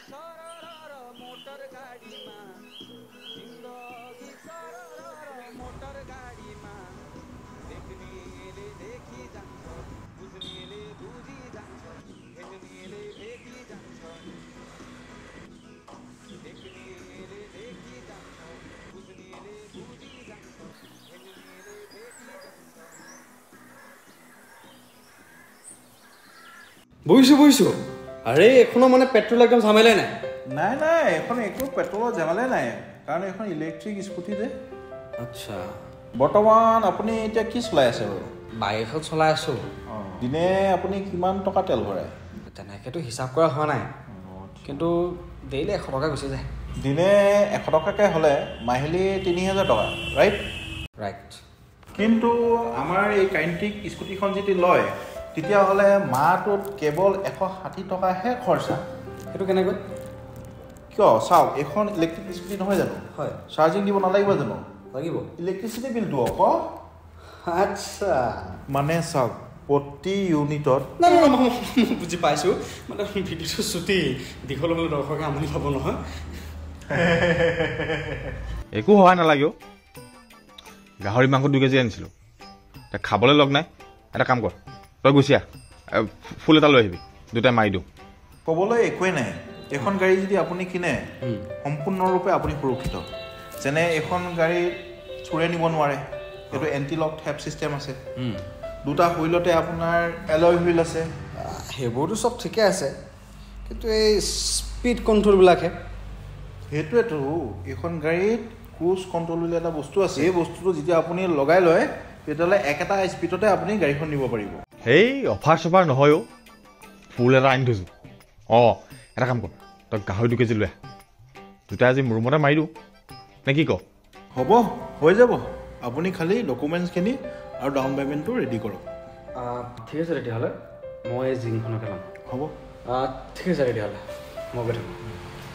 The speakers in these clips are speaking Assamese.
বুজিছো আৰে এখনো মানে পেট্ৰল একদম ঝামেলাই নাই নাই এখন একো পেট্ৰলৰ ঝামেলাই নাই কাৰণ এখন ইলেক্ট্ৰিক স্কুটি যে আচ্ছা বৰ্তমান আপুনি এতিয়া কি চলাই আছে বাৰু বাইক এখন চলাই আছো দিনে আপুনি কিমান টকা তেল ভৰাই তেনেকেতো হিচাপ কৰা হোৱা নাই কিন্তু ডেইলি 100 টকা গুচি যায় দিনে 100 টকাকৈ হ'লে মাহিলী 3000 টকা ৰাইট কিন্তু আমাৰ এই কাইণ্টিক স্কুটিখন যদি লয় তেতিয়াহ'লে মাহটোত কেৱল 160 টকাহে খৰচা সেইটো কেনেকৈ কিয় চাওক এখন ইলেক্ট্ৰিক স্কুটি নহয় জানো হয় চাৰ্জিং দিব নালাগিব জানো লাগিব ইলেক্ট্ৰিচিটি বিলটো আকৌ আচ্ছা মানে চাওক প্ৰতি ইউনিটত নাই বুজি পাইছোঁ মানে ভিডিঅ'টো চুটি দীঘল হ'লে দৰ্শকে আমনি পাব নহয় একো সহায় নালাগে গাহৰি মাংস 2 কেজি আনিছিলোঁ খাবলৈ লগ নাই এটা কাম কৰ তই গুচি আহ ফুল এটা লৈ আহিবি দুটাই মাৰি দিওঁ ক'বলৈ একোৱেই নাই এখন গাড়ী যদি আপুনি কিনে সম্পূৰ্ণৰূপে আপুনি সুৰক্ষিত যেনে এখন গাড়ী চুৰে নিব নোৱাৰে এইটো এণ্টি লক হেপ ছিষ্টেম আছে দুটা হুইলতে আপোনাৰ এলয় হুইল আছে সেইবোৰতো চব ঠিকে আছে কিন্তু এই স্পীড কণ্ট্ৰলবিলাকহে সেইটোৱেতো এইখন গাড়ীত ক্ৰুজ কণ্ট্ৰল বুলি এটা বস্তু আছে এই বস্তুটো যেতিয়া আপুনি লগাই লয় তেতিয়াহ'লে একেটা স্পীডতে আপুনি গাড়ীখন নিব পাৰিব সেই অফাৰ চফাৰ নহয় ফুল এটা আনি থৈছোঁ এটা কাম কৰ তই গাহৰি 2 কেজি লৈ আহ দুটাই আজি মোৰ ৰুমতে মাৰি দিওঁ নে কি ক হ'ব হৈ যাব আপুনি খালি ডকুমেণ্টছখিনি আৰু ডাউন পে'মেণ্টটো ৰেডি কৰক ঠিক আছে তেতিয়াহ'লে মই জিমখনকে ল'ম হ'ব ঠিক আছে তেতিয়াহ'লে মই গৈ থাকোঁ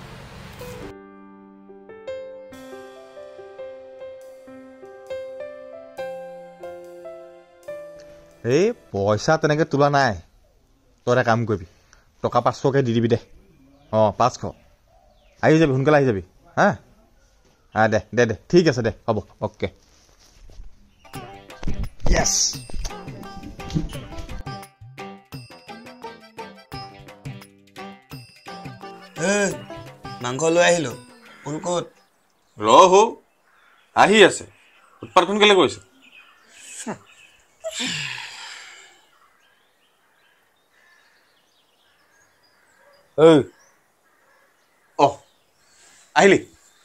এই পইচা তেনেকৈ তোলা নাই তই এটা কাম কৰিবি টকা 500কৈ দি দিবি দে 500 আহি যাবি সোনকালে আহি যাবি হা দে ঠিক আছে দে হ'ব অ'কে য়েছ মাংস লৈ আহিলোঁ ফুল ক'ত ৰহ আহি আছে উৎপাত সোনকালে কৰিছে আহিলি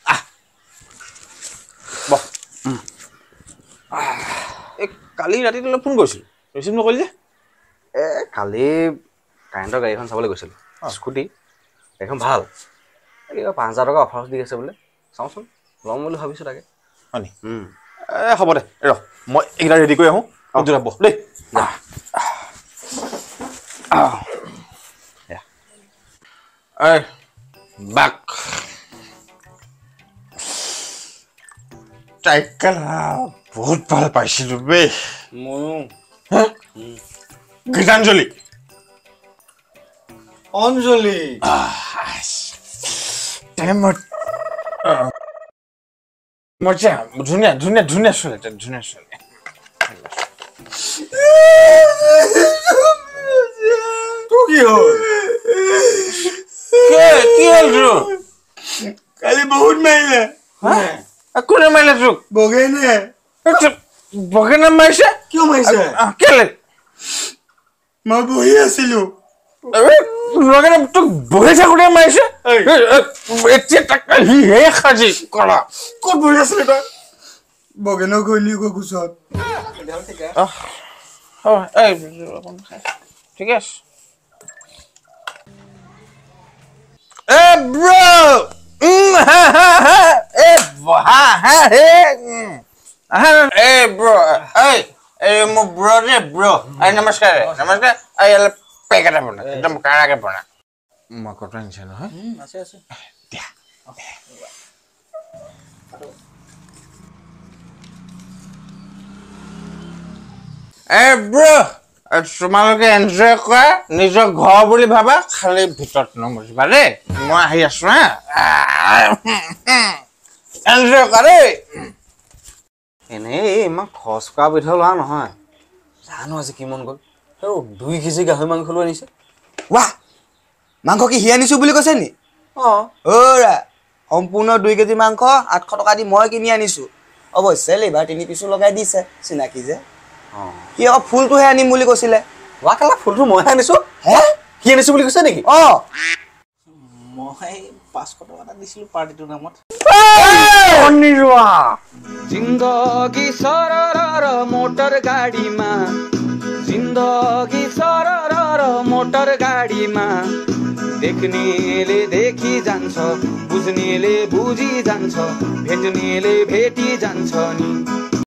কালি ৰাতি তোলৈ ফোন কৰিছিলোঁ ৰিচিভ নকৰিলি যে কালি কাৰেণ্টৰ গাড়ীখন চাবলৈ গৈছিলোঁ স্কুটি গাড়ীখন ভাল কিবা 5000 টকা অফাৰ দি আছে বোলে চাওঁচোন ল'ম বুলি ভাবিছোঁ তাকে হয় হ'ব দে ৰ মই এইকেইটা ৰেডি কৰি আহোঁ বহ দেই বাক চাইকেল বহুত ভাল পাইছিলোঁ বে ময়ো গীতাঞ্জলি অঞ্জলি ধুনীয়া ছোৱালী ধুনীয়া ছোৱালী কি হ'ল কি হ'ল তোৰ কালি বহুত মাৰিলে কোনে মাৰিলে তোক বগেনে মাৰিছে কিয় মাৰিছে কেলে মই বহি আছিলোঁ তোক বহি থাকোঁতে মাৰিছে এতিয়া তাকে সিহে সাজি কৰা ক'ত বহি আছিলি তই বগেনৰ ঘৈণীয়েকৰ কোচত ঠিক আছে bro bro মোৰ bro ৰে bro নমস্কাৰ পেক এটা বনা একদম কাৰাকে বনা মই কটা নিছে নহয় আছে দিয়া bro তোমালোকে এনজয় কৰা নিজৰ ঘৰ বুলি ভাবা খালি ভিতৰত নমৰিবা দেই মই আহি আছো হা এনজয় কৰা দেই এনেই ইমান খৰচ কৰা বিধৰ লোৱা নহয় জানো আজি কি মন গ'ল 2 কেজি গাহৰি মাংস লৈ আনিছে ৱাহ মাংস কি হি আনিছো বুলি কৈছে নি অ'ৰা সম্পূৰ্ণ 2 কেজি মাংস 800 টকা দি মই কিনি আনিছো অৱশ্যে লেবাৰ 3 পিছো লগাই দিছে চিনাকি যে কি আকৌ ফুলটোহে আনিম বুলি কৈছিলে ৱা কালা ফুলটো মই আনিছো হে কি আনিছো বুলি কৈছে নেকি মই 500 টকা এটা দিছিলো পাৰ্টিটোৰ নামত जिन्दगी सरर मोटर गाडीमा जिन्दगी सरर मोटर गाडीमा देख्नेले देखि जान्छ बुझ्नेले बुझी जान्छ भेट्नेले भेटी जान्छ नि